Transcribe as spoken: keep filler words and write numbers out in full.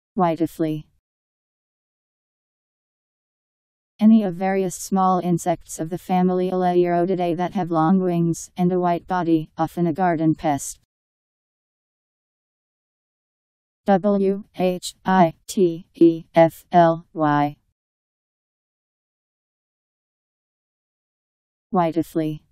Whitefly. Any of various small insects of the family Aleyrodidae that have long wings and a white body, often a garden pest. W H I T E F L Y. Whitefly.